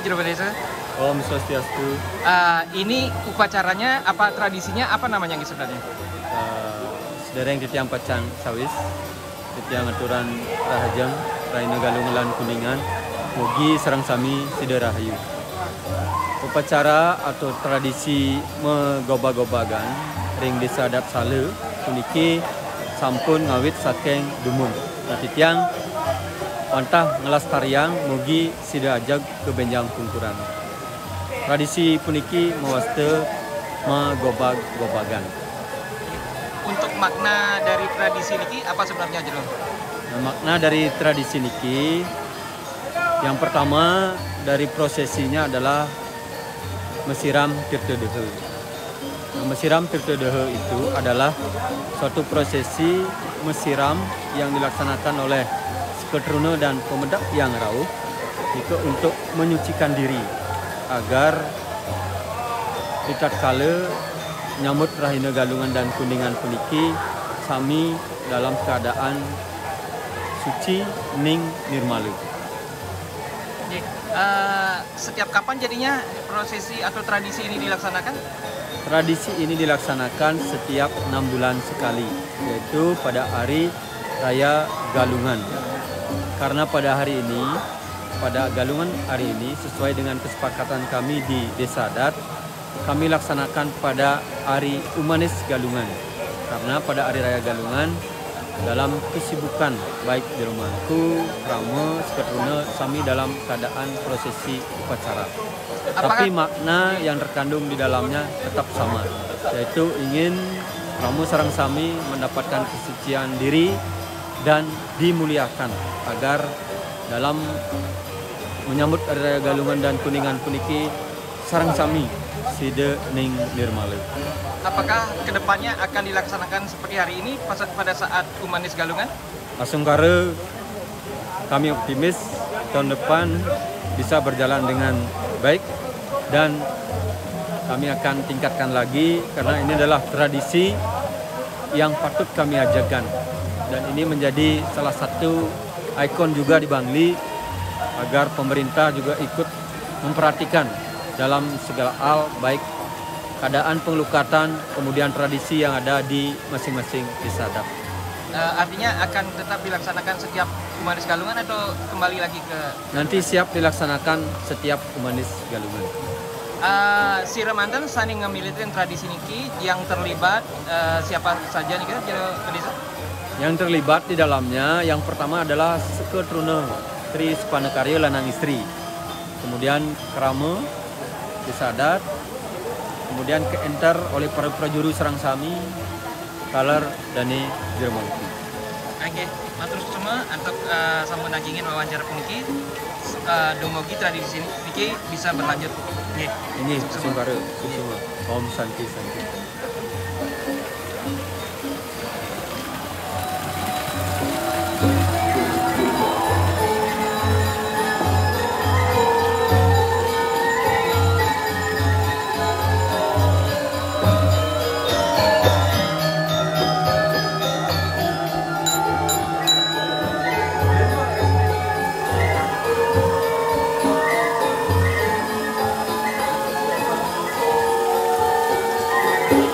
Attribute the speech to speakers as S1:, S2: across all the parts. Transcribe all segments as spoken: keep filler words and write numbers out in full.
S1: Jero Desa.
S2: Om Swastiastu.
S1: Uh, ini upacaranya apa, tradisinya apa namanya sebenarnya?
S2: Uh, Sedereng titiang pacan sawis, titiang aturan rahajang, raina galungan kuningan, mugi sareng sami siderahayu. Upacara atau tradisi megoba-gobagan ring desa adat Sale puniki sampun ngawit saking dumun. Nah titiang wantah ngelastariang mugi sida ajag ke benjang pungkuran. Tradisi puniki mewaste megobag-gobagan.
S1: Untuk makna dari tradisi niki apa sebenarnya Jero?
S2: Nah, makna dari tradisi niki yang pertama dari prosesinya adalah mesiram tirta dehe. Nah, mesiram tirta dehe itu adalah suatu prosesi mesiram yang dilaksanakan oleh Seketruna dan pemedak yang rauh itu untuk menyucikan diri agar tatkala nyambut rahina galungan dan kuningan puniki sami dalam keadaan suci ning nirmalu.
S1: Uh, setiap kapan jadinya prosesi atau tradisi ini dilaksanakan?
S2: Tradisi ini dilaksanakan setiap enam bulan sekali, yaitu pada hari Raya Galungan. Karena pada hari ini, pada Galungan hari ini, sesuai dengan kesepakatan kami di Desa Adat, kami laksanakan pada hari Umanis Galungan. Karena pada hari Raya Galungan, dalam kesibukan baik di rumahku, Rama, Seketruna, sami dalam keadaan prosesi upacara.
S1: Apakah...
S2: Tapi makna yang terkandung di dalamnya tetap sama, yaitu ingin Rama sareng sami mendapatkan kesucian diri dan dimuliakan agar dalam menyambut hari Raya Galungan dan Kuningan puniki sareng sami sida ning nirmala.
S1: Apakah kedepannya akan dilaksanakan seperti hari ini pada saat Umanis Galungan?
S2: Asungkara kami optimis tahun depan bisa berjalan dengan baik dan kami akan tingkatkan lagi karena ini adalah tradisi yang patut kami ajarkan dan ini menjadi salah satu ikon juga di Bangli agar pemerintah juga ikut memperhatikan dalam segala hal baik keadaan pengelukatan kemudian tradisi yang ada di masing-masing desa adat.
S1: Uh, artinya akan tetap dilaksanakan setiap Umanis Galungan atau kembali lagi ke...
S2: Nanti siap dilaksanakan setiap Umanis Galungan.
S1: Uh, si Remanten saling ngemilitin tradisi niki yang terlibat uh, siapa saja nih kira ke desa?
S2: Yang terlibat di dalamnya yang pertama adalah Seketruna Tri Supanekarya lanang istri, kemudian Krama Desa Adat, kemudian keenter oleh para prajuru serang sami, kaler dani Jerman.
S1: Oke, matur semua untuk uh, sampun nagingin wawancara puniki uh, dumugi tradisi niki bisa berlanjut. Nggih.
S2: Ini sungkara semua. Om Santi Santi.
S3: Thank you.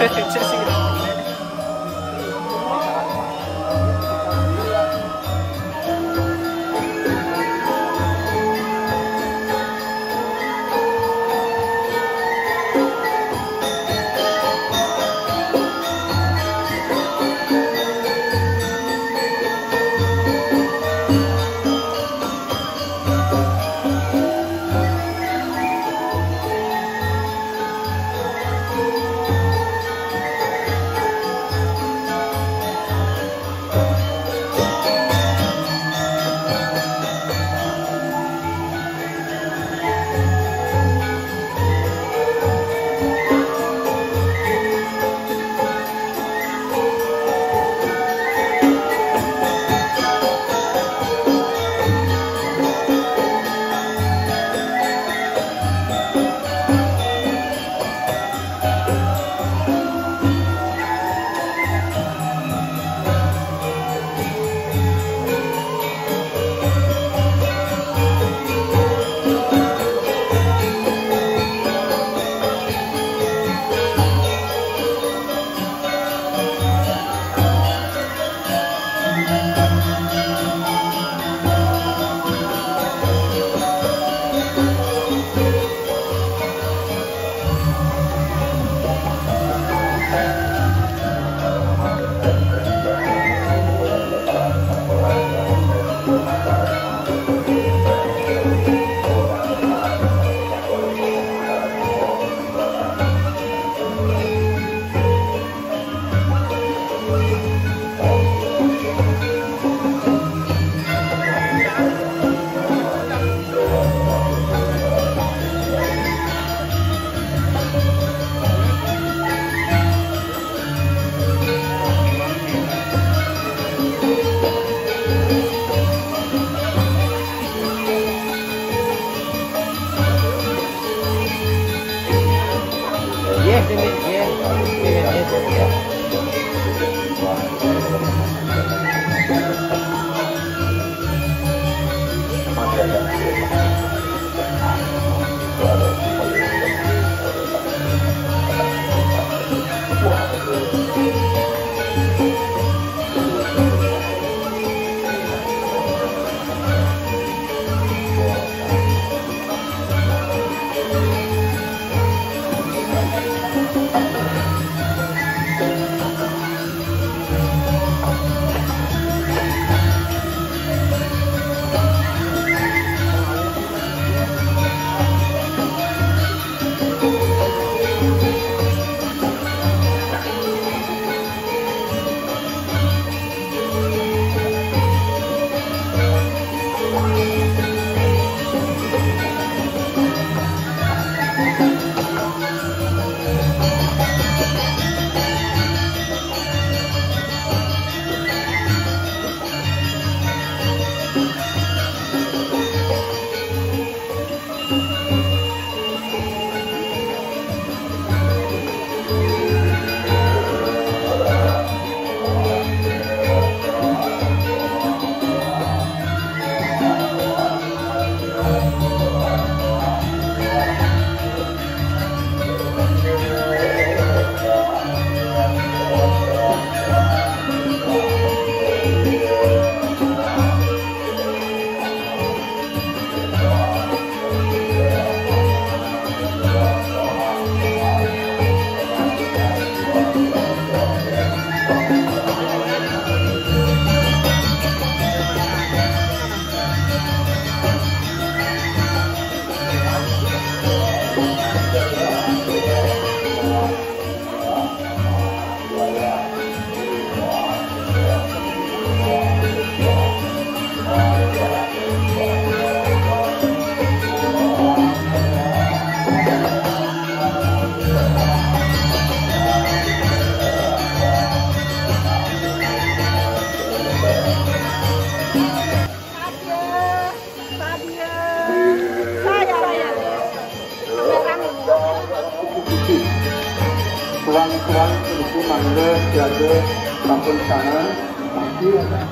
S3: tuan-tuan itu mangga jaga kampung sana maju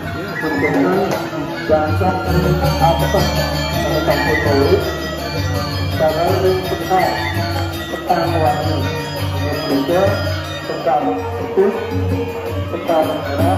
S3: berjalan bahasa apa kampung mulut cara petang petang warna juga tetap fokus, tetap merah.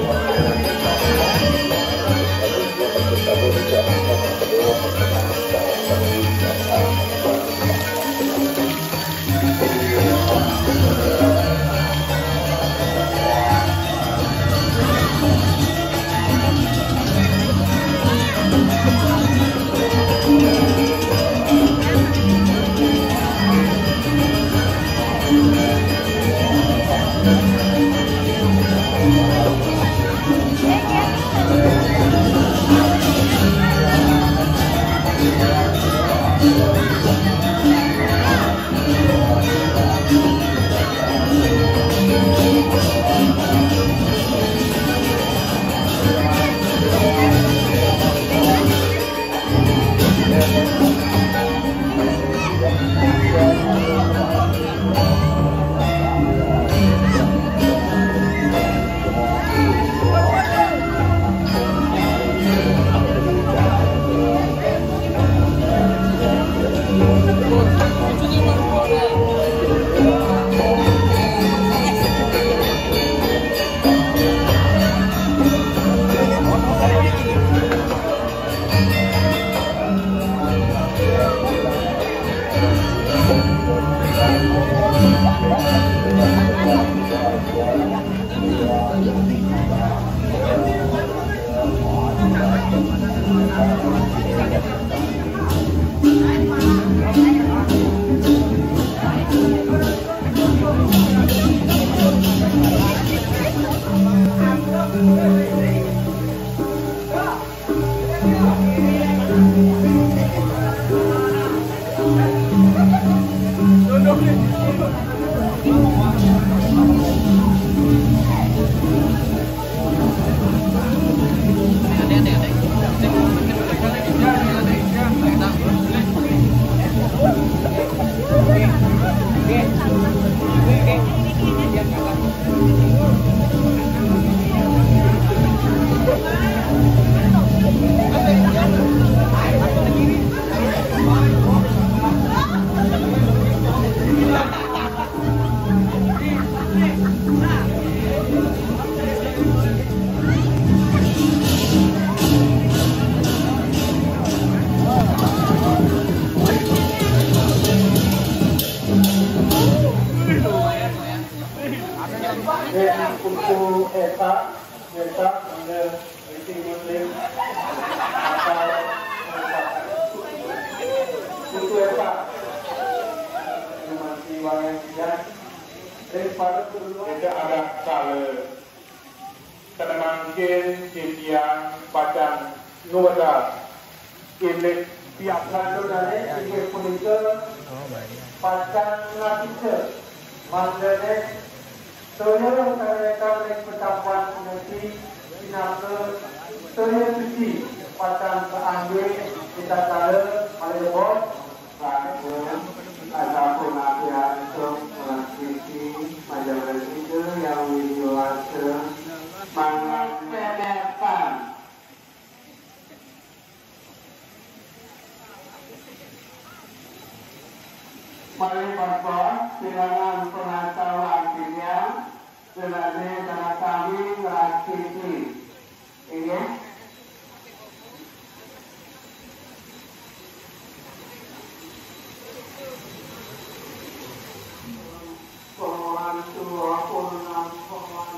S3: Untuk Esa, Esa, anda meeting Muslim atau untuk Esa, masih banyak yang daripada tidak ada kala tenangkan setiap padang nuada ini pihak lalu dari segi politik padang nasib mandiri seluruh mereka yang pertemuan nanti dinamakan seluruh suci padang keanggil kita tahu oleh bos dan ada pengajian untuk mengakhiri majalah itu yang dijual mengatakan mari bapak silakan pengacara akhirnya sebagai cara kami mengakhiri ini. Pohon tua, pohon pohon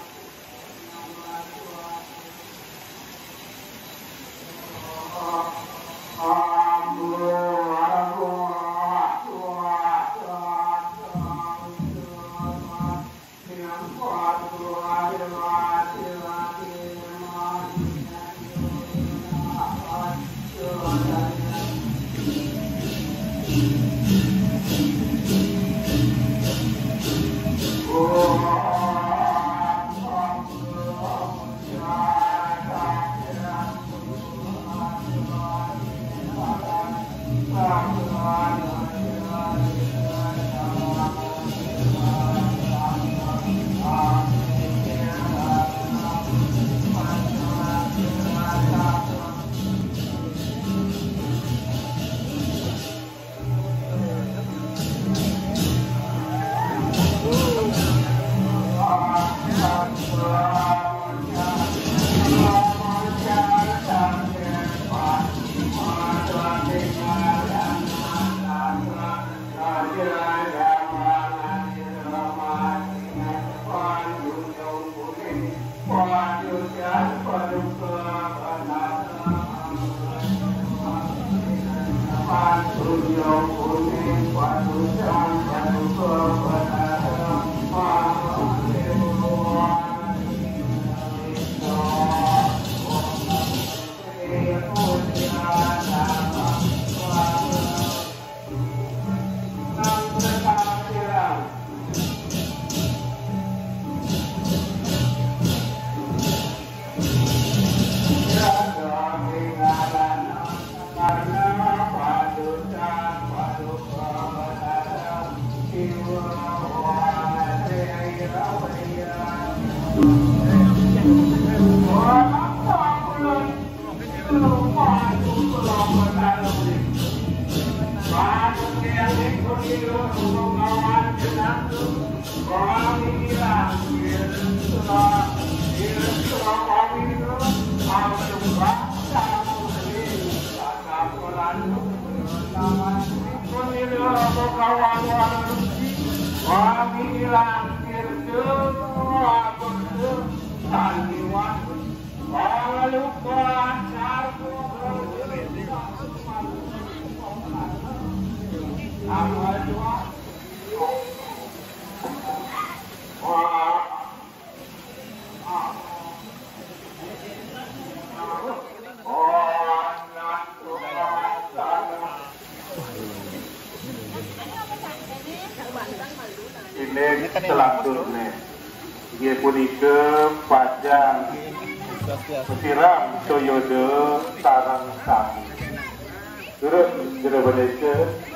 S3: Ini selanjutnya dia punika pajang siram Toyoda sarang sami terus sudah berlaku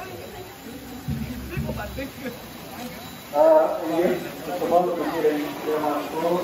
S3: ini semua berkirim dia masuk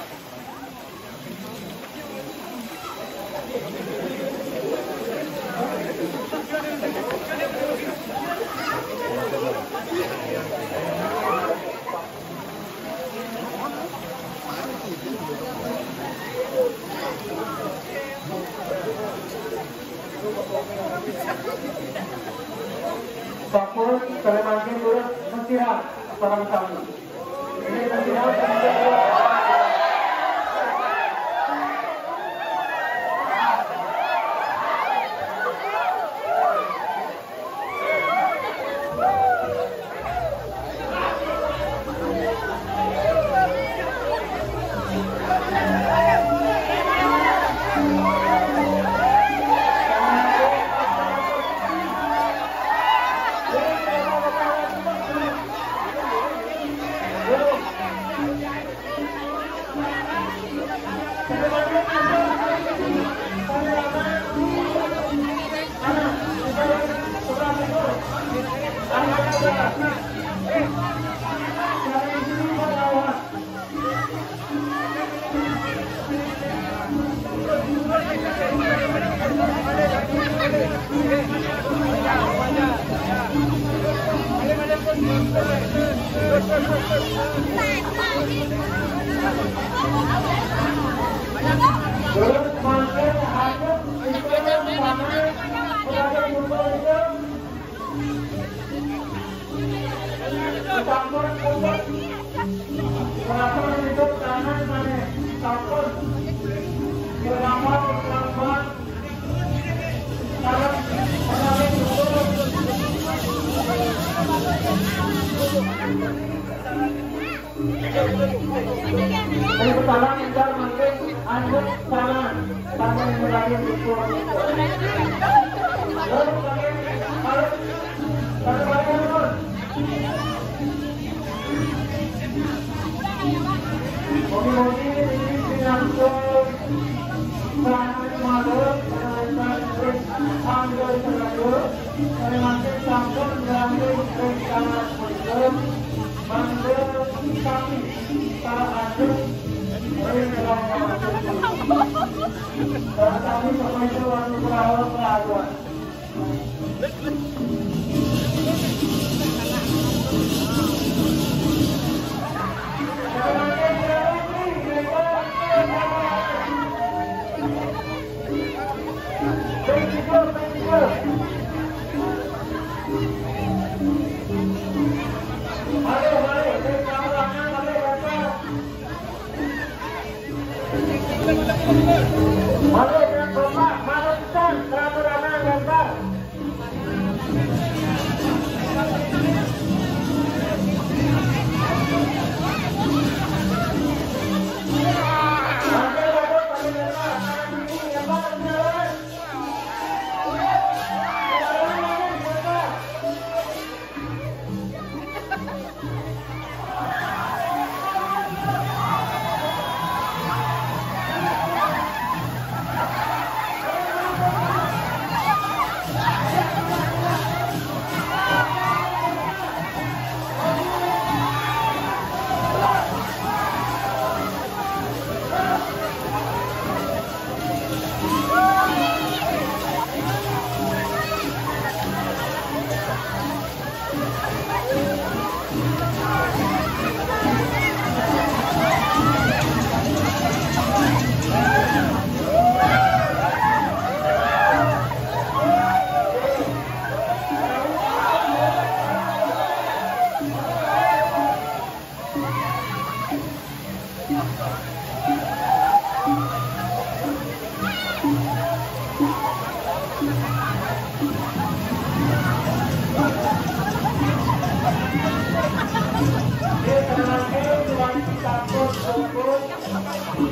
S3: Sapur, kalau makin turun, mensiram sarang sami. Ini mensiram sarang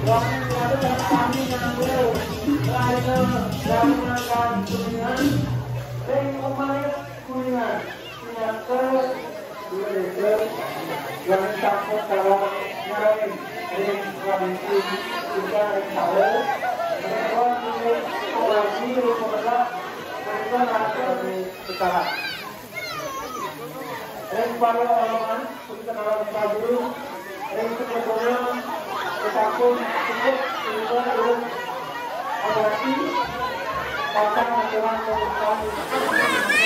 S3: Ruangan berada dalam kami yang beliau Raja Jangan Kuningan Ring Umayyad Kuningan Sinyate dua desa yang sampai dalam nyarain Ring Kuningan Juga Ring Sawe Mereka Ring Kuningan Ring Kuningan Mereka Raja di Sekarang Ring Pala Alaman Kita dalam Saburu Ring Kuningan Kesakun cukup juga belum berarti pasang aturan yang